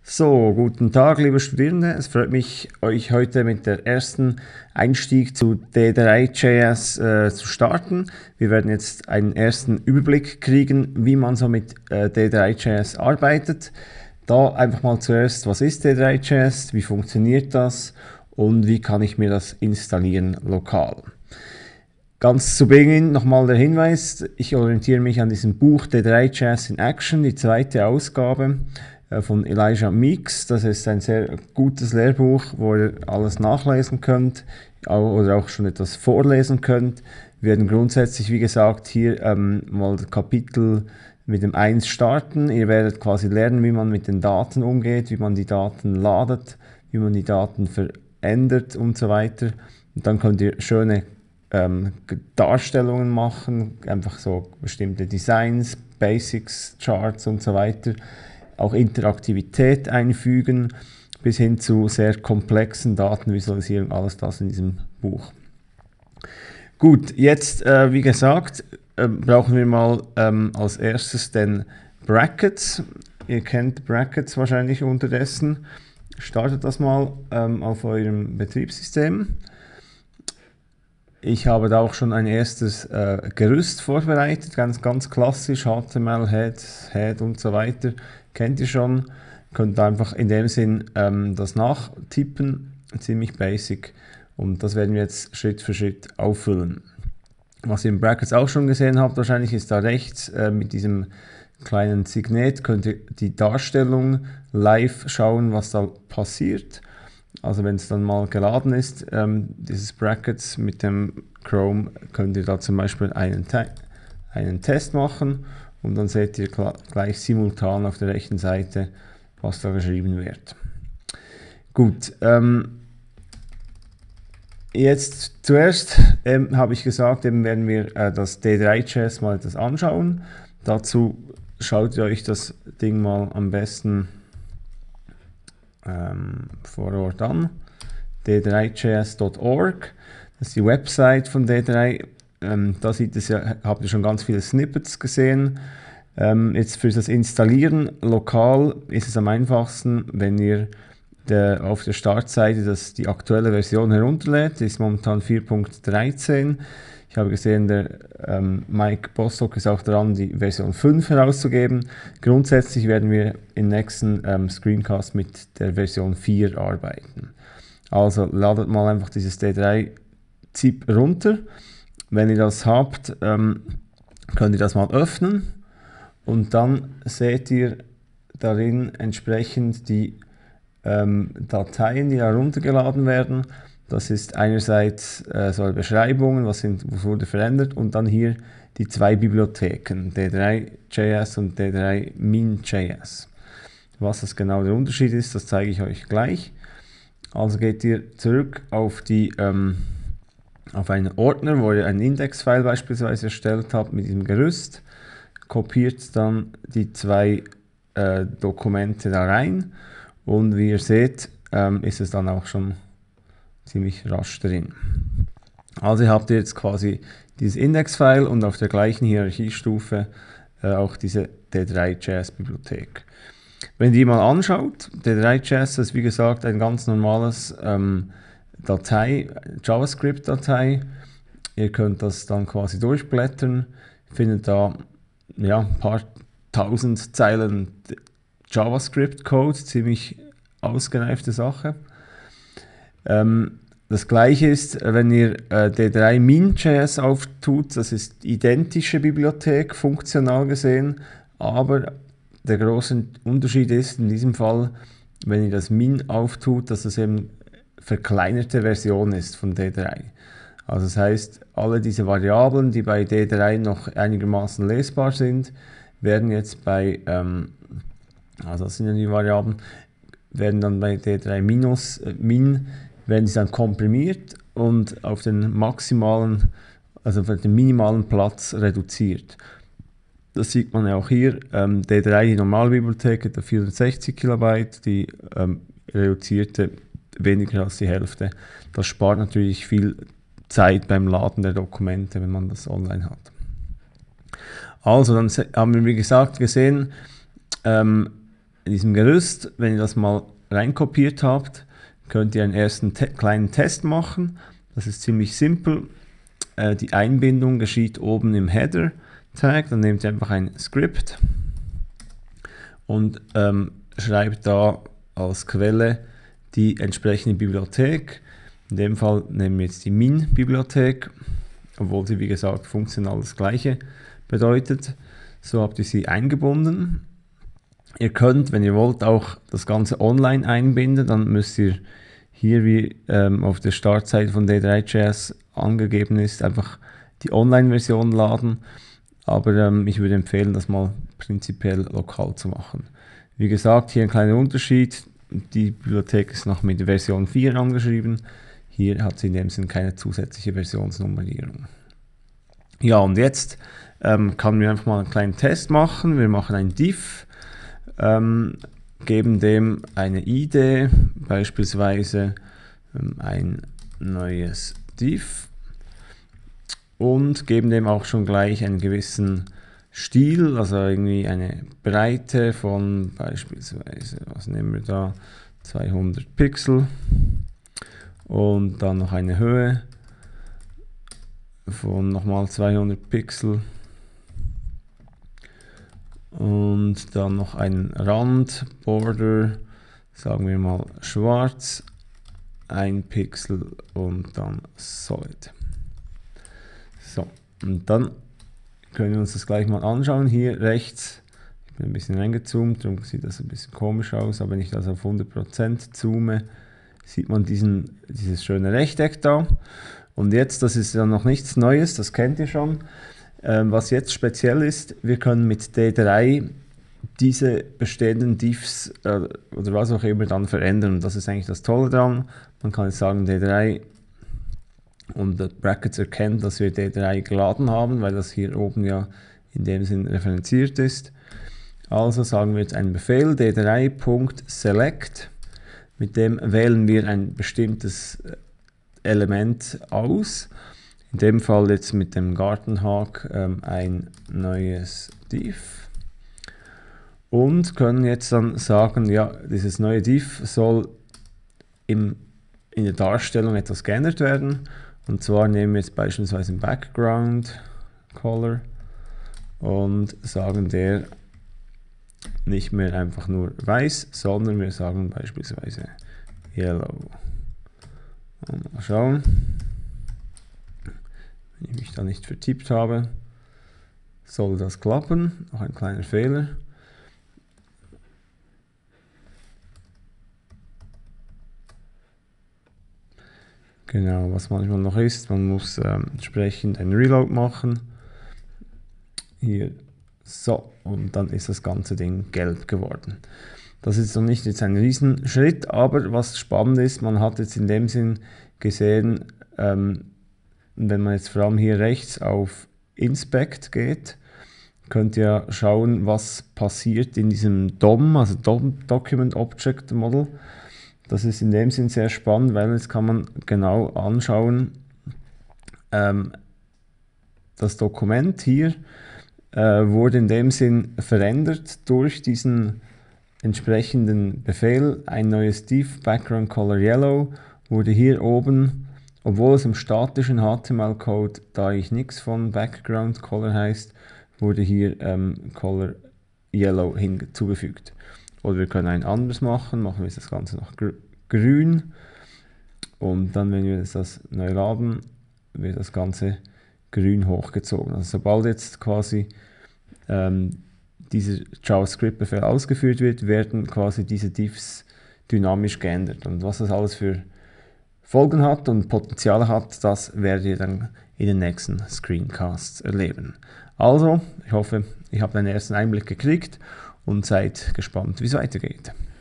So, guten Tag, liebe Studierende. Es freut mich, euch heute mit der ersten Einstieg zu D3.js zu starten. Wir werden jetzt einen ersten Überblick kriegen, wie man so mit D3.js arbeitet. Da einfach mal zuerst, was ist D3.js, wie funktioniert das und wie kann ich mir das installieren lokal. Ganz zu Beginn nochmal der Hinweis, ich orientiere mich an diesem Buch D3.js in Action, die zweite Ausgabe von Elijah Meeks. Das ist ein sehr gutes Lehrbuch, wo ihr alles nachlesen könnt oder auch schon etwas vorlesen könnt. Wir werden grundsätzlich, wie gesagt, hier mal das Kapitel mit dem 1 starten. Ihr werdet quasi lernen, wie man mit den Daten umgeht, wie man die Daten ladet, wie man die Daten verändert und so weiter. Und dann könnt ihr schöne Darstellungen machen, einfach so bestimmte Designs, Basics, Charts und so weiter. Auch Interaktivität einfügen, bis hin zu sehr komplexen Datenvisualisierung, alles das in diesem Buch. Gut, jetzt wie gesagt, brauchen wir mal als erstes den Brackets. Ihr kennt Brackets wahrscheinlich unterdessen. Startet das mal auf eurem Betriebssystem. Ich habe da auch schon ein erstes Gerüst vorbereitet, ganz klassisch, HTML, Head und so weiter. Kennt ihr schon, könnt einfach in dem Sinn das nachtippen, ziemlich basic, und das werden wir jetzt Schritt für Schritt auffüllen. Was ihr im Brackets auch schon gesehen habt, wahrscheinlich ist da rechts mit diesem kleinen Signet, könnt ihr die Darstellung live schauen, was da passiert. Also wenn es dann mal geladen ist, dieses Brackets mit dem Chrome, könnt ihr da zum Beispiel einen Test machen und dann seht ihr gleich simultan auf der rechten Seite, was da geschrieben wird. Gut, jetzt zuerst habe ich gesagt, werden wir das D3.js mal etwas anschauen. Dazu schaut ihr euch das Ding mal am besten vor Ort an, d3js.org, das ist die Website von D3. Da habt ihr schon ganz viele Snippets gesehen. Jetzt für das Installieren lokal ist es am einfachsten, wenn ihr auf der Startseite die aktuelle Version herunterlädt. Die ist momentan 4.13. Ich habe gesehen, der Mike Bostock ist auch dran, die Version 5 herauszugeben. Grundsätzlich werden wir im nächsten Screencast mit der Version 4 arbeiten. Also ladet mal einfach dieses D3-Zip runter. Wenn ihr das habt, könnt ihr das mal öffnen und dann seht ihr darin entsprechend die Dateien, die heruntergeladen werden. Das ist einerseits so Beschreibungen, was wurde verändert, und dann hier die zwei Bibliotheken, D3.js und D3.min.js. Was das genau der Unterschied ist, das zeige ich euch gleich. Also geht ihr zurück auf einen Ordner, wo ihr einen Index-File beispielsweise erstellt habt mit diesem Gerüst, kopiert dann die zwei Dokumente da rein, und wie ihr seht, ist es dann auch schon ziemlich rasch drin. Also habt ihr jetzt quasi dieses Index-File und auf der gleichen Hierarchiestufe auch diese D3.js-Bibliothek. Wenn ihr die mal anschaut, D3.js ist wie gesagt ein ganz normales JavaScript-Datei. Ihr könnt das dann quasi durchblättern, findet da ein paar tausend Zeilen JavaScript-Code, ziemlich ausgereifte Sache. Das gleiche ist, wenn ihr D3.min.js auftut, das ist identische Bibliothek, funktional gesehen, aber der große Unterschied ist in diesem Fall, wenn ihr das min auftut, dass es eben verkleinerte Version ist von D3. Also das heißt, alle diese Variablen, die bei D3 noch einigermaßen lesbar sind, werden jetzt also das sind ja die Variablen, werden dann bei D3-min werden sie dann komprimiert und auf den minimalen Platz reduziert. Das sieht man ja auch hier. D3, die normale Bibliothek, hat 460 Kilobyte, die reduzierte weniger als die Hälfte. Das spart natürlich viel Zeit beim Laden der Dokumente, wenn man das online hat. Also, dann haben wir, wie gesagt, gesehen, in diesem Gerüst, wenn ihr das mal reinkopiert habt, könnt ihr einen ersten kleinen Test machen. Das ist ziemlich simpel. Die Einbindung geschieht oben im Header-Tag. Dann nehmt ihr einfach ein Script und schreibt da als Quelle die entsprechende Bibliothek. In dem Fall nehmen wir jetzt die Min-Bibliothek, obwohl sie wie gesagt funktional das gleiche bedeutet. So habt ihr sie eingebunden. Ihr könnt, wenn ihr wollt, auch das Ganze online einbinden. Dann müsst ihr hier, wie auf der Startseite von D3.js angegeben ist, einfach die Online-Version laden. Aber ich würde empfehlen, das mal prinzipiell lokal zu machen. Wie gesagt, hier ein kleiner Unterschied. Die Bibliothek ist noch mit Version 4 angeschrieben. Hier hat sie in dem Sinn keine zusätzliche Versionsnummerierung. Ja, und jetzt kann wir einfach mal einen kleinen Test machen. Wir machen ein Div, geben dem eine ID, beispielsweise ein neues Div, und geben dem auch schon gleich einen gewissen Stil, also irgendwie eine Breite von beispielsweise, was nehmen wir da, 200 Pixel, und dann noch eine Höhe von nochmal 200 Pixel und dann noch einen Rand, Border, sagen wir mal schwarz, 1 Pixel und dann Solid. So, und dann können wir uns das gleich mal anschauen. Hier rechts, ich bin ein bisschen reingezoomt, darum sieht das ein bisschen komisch aus, aber wenn ich das auf 100% zoome, sieht man dieses schöne Rechteck da. Und jetzt, das ist ja noch nichts Neues, das kennt ihr schon. Was jetzt speziell ist, wir können mit D3 diese bestehenden Diffs oder was auch immer dann verändern. Und das ist eigentlich das Tolle daran. Man kann jetzt sagen D3 und das Brackets erkennt, dass wir D3 geladen haben, weil das hier oben ja in dem Sinn referenziert ist. Also sagen wir jetzt einen Befehl d3.select, mit dem wählen wir ein bestimmtes Element aus. In dem Fall jetzt mit dem Gartenhag ein neues Div. Und können jetzt dann sagen, ja, dieses neue Div soll in der Darstellung etwas geändert werden. Und zwar nehmen wir jetzt beispielsweise einen Background Color und sagen der nicht mehr einfach nur weiß, sondern wir sagen beispielsweise Yellow. Und mal schauen, wenn ich mich da nicht vertippt habe, soll das klappen. Noch ein kleiner Fehler. Genau, was manchmal noch ist, man muss entsprechend einen Reload machen. Hier, so, und dann ist das ganze Ding gelb geworden. Das ist noch nicht jetzt ein Riesenschritt, aber was spannend ist, man hat jetzt in dem Sinn gesehen, wenn man jetzt vor allem hier rechts auf Inspect geht, könnt ihr schauen, was passiert in diesem DOM, also Document Object Model. Das ist in dem Sinn sehr spannend, weil jetzt kann man genau anschauen, das Dokument hier wurde in dem Sinn verändert durch diesen entsprechenden Befehl. Ein neues Div Background Color Yellow wurde hier oben, obwohl es im statischen HTML-Code, da ich nichts von Background Color heißt, wurde hier Color Yellow hinzugefügt. Oder wir können ein anderes machen wir das Ganze noch grün. Und dann, wenn wir das neu laden, wird das Ganze grün hochgezogen. Also sobald jetzt quasi dieser JavaScript-Befehl ausgeführt wird, werden quasi diese Diffs dynamisch geändert. Und was das alles für Folgen hat und Potenzial hat, das werdet ihr dann in den nächsten Screencasts erleben. Also, ich hoffe, ihr habt einen ersten Einblick gekriegt und seid gespannt, wie es weitergeht.